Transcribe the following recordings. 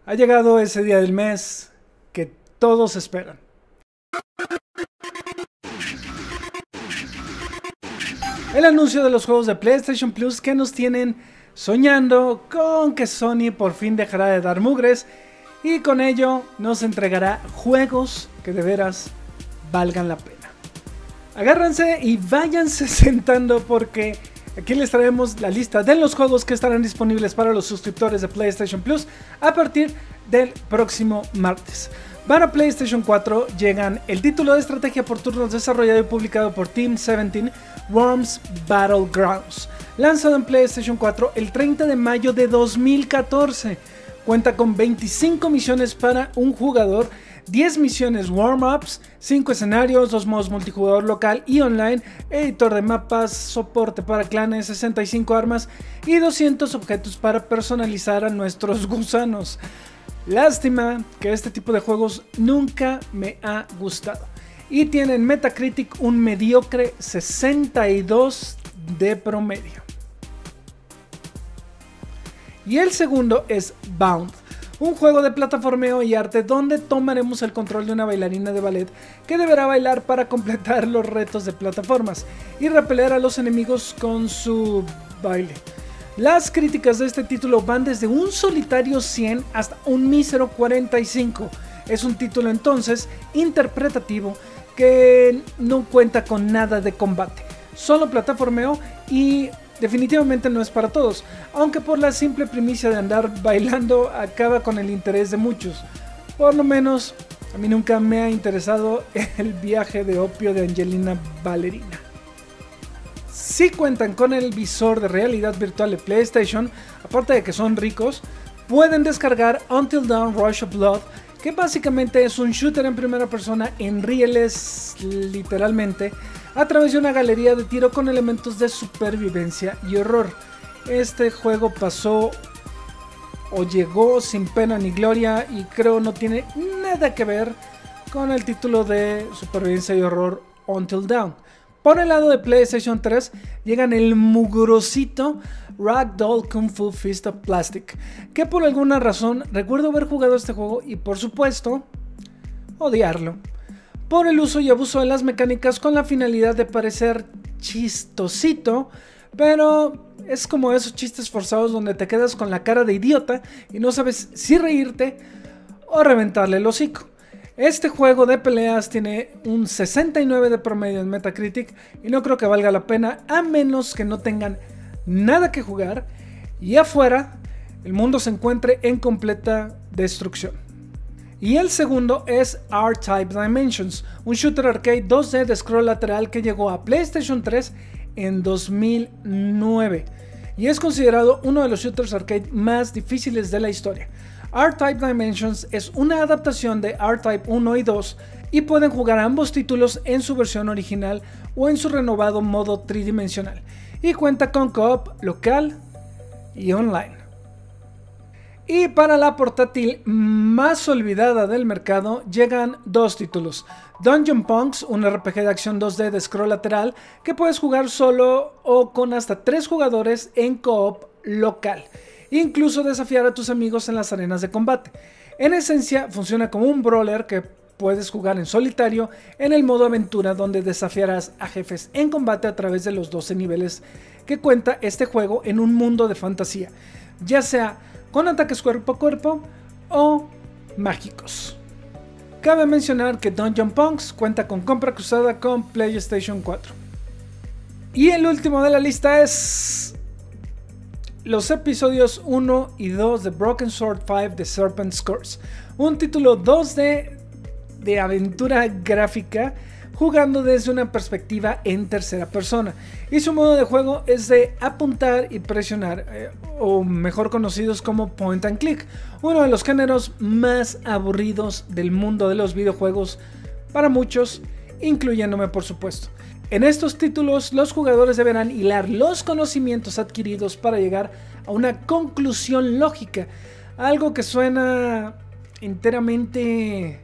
Ha llegado ese día del mes que todos esperan. El anuncio de los juegos de PlayStation Plus que nos tienen soñando con que Sony por fin dejará de dar mugres y con ello nos entregará juegos que de veras valgan la pena. Agárrense y váyanse sentando porque aquí les traemos la lista de los juegos que estarán disponibles para los suscriptores de PlayStation Plus a partir del próximo martes. Para PlayStation 4 llegan el título de estrategia por turnos desarrollado y publicado por Team 17, Worms Battlegrounds, lanzado en PlayStation 4 el 30 de mayo de 2014. Cuenta con 25 misiones para un jugador, 10 misiones warm-ups, 5 escenarios, 2 modos multijugador local y online, editor de mapas, soporte para clanes, 65 armas y 200 objetos para personalizar a nuestros gusanos. Lástima que este tipo de juegos nunca me ha gustado y tiene en Metacritic un mediocre 62 de promedio. Y el segundo es Bound, un juego de plataformeo y arte donde tomaremos el control de una bailarina de ballet que deberá bailar para completar los retos de plataformas y repeler a los enemigos con su baile. Las críticas de este título van desde un solitario 100 hasta un mísero 45. Es un título entonces interpretativo que no cuenta con nada de combate, solo plataformeo y definitivamente no es para todos, aunque por la simple primicia de andar bailando acaba con el interés de muchos. Por lo menos a mí nunca me ha interesado el viaje de opio de Angelina Ballerina. Si cuentan con el visor de realidad virtual de PlayStation, aparte de que son ricos, pueden descargar Until Dawn Rush of Blood, que básicamente es un shooter en primera persona en rieles literalmente, a través de una galería de tiro con elementos de supervivencia y horror. Este juego pasó o llegó sin pena ni gloria y creo no tiene nada que ver con el título de supervivencia y horror Until Dawn. Por el lado de PlayStation 3 llegan el mugrosito Ragdoll Kung Fu Fist of Plastic, que por alguna razón recuerdo haber jugado este juego y por supuesto odiarlo, por el uso y abuso de las mecánicas con la finalidad de parecer chistosito, pero es como esos chistes forzados donde te quedas con la cara de idiota y no sabes si reírte o reventarle el hocico. Este juego de peleas tiene un 69 de promedio en Metacritic y no creo que valga la pena a menos que no tengan nada que jugar y afuera el mundo se encuentre en completa destrucción. Y el segundo es R-Type Dimensions, un shooter arcade 2D de scroll lateral que llegó a PlayStation 3 en 2009 y es considerado uno de los shooters arcade más difíciles de la historia. R-Type Dimensions es una adaptación de R-Type 1 y 2 y pueden jugar ambos títulos en su versión original o en su renovado modo tridimensional y cuenta con co-op local y online. Y para la portátil más olvidada del mercado llegan dos títulos: Dungeon Punks, un RPG de acción 2D de scroll lateral que puedes jugar solo o con hasta 3 jugadores en co-op local, incluso desafiar a tus amigos en las arenas de combate. En esencia funciona como un brawler que puedes jugar en solitario en el modo aventura, donde desafiarás a jefes en combate a través de los 12 niveles que cuenta este juego en un mundo de fantasía, ya sea con ataques cuerpo a cuerpo o mágicos. Cabe mencionar que Dungeon Punks cuenta con compra cruzada con PlayStation 4. Y el último de la lista es los episodios 1 y 2 de Broken Sword 5 de Serpent's Curse, un título 2D de aventura gráfica jugando desde una perspectiva en tercera persona, y su modo de juego es de apuntar y presionar, o mejor conocidos como point and click, uno de los géneros más aburridos del mundo de los videojuegos para muchos, incluyéndome por supuesto. En estos títulos los jugadores deberán hilar los conocimientos adquiridos para llegar a una conclusión lógica, algo que suena enteramente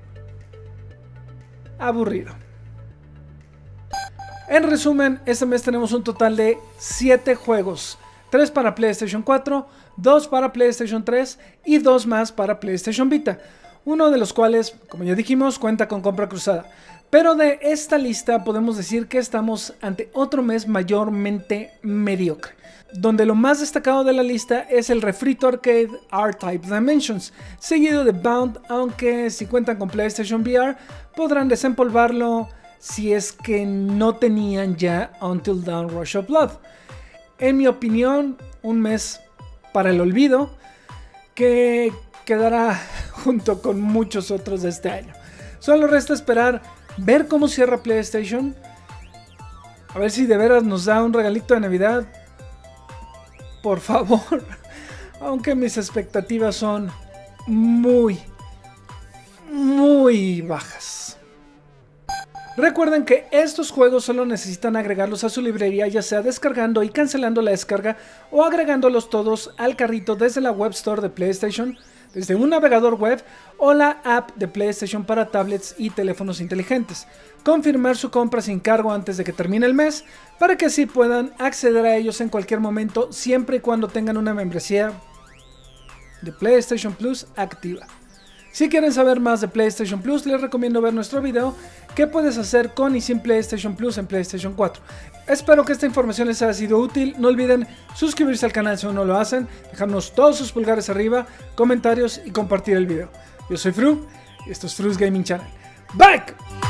aburrido. En resumen, este mes tenemos un total de 7 juegos 3 para PlayStation 4, 2 para PlayStation 3 y 2 más para PlayStation Vita, uno de los cuales, como ya dijimos, cuenta con compra cruzada. Pero de esta lista podemos decir que estamos ante otro mes mayormente mediocre, donde lo más destacado de la lista es el refrito arcade R-Type Dimensions, seguido de Bound, aunque si cuentan con PlayStation VR podrán desempolvarlo si es que no tenían ya Until Dawn Rush of Blood. En mi opinión, un mes para el olvido que quedará junto con muchos otros de este año. Solo resta esperar ver cómo cierra PlayStation, a ver si de veras nos da un regalito de Navidad, por favor, aunque mis expectativas son muy bajas. Recuerden que estos juegos solo necesitan agregarlos a su librería, ya sea descargando y cancelando la descarga o agregándolos todos al carrito desde la Web Store de PlayStation, desde un navegador web o la app de PlayStation para tablets y teléfonos inteligentes. Confirmar su compra sin cargo antes de que termine el mes para que así puedan acceder a ellos en cualquier momento, siempre y cuando tengan una membresía de PlayStation Plus activa. Si quieren saber más de PlayStation Plus, les recomiendo ver nuestro video ¿Qué puedes hacer con y sin PlayStation Plus en PlayStation 4? Espero que esta información les haya sido útil. No olviden suscribirse al canal si aún no lo hacen, dejarnos todos sus pulgares arriba, comentarios y compartir el video. Yo soy Fru y esto es Fru's Gaming Channel. ¡Bye!